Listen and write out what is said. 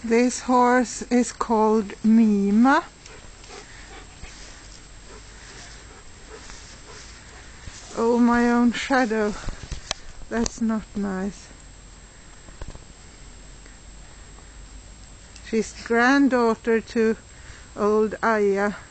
This horse is called Mima. Oh, my own shadow. That's not nice. She's granddaughter to old Aya.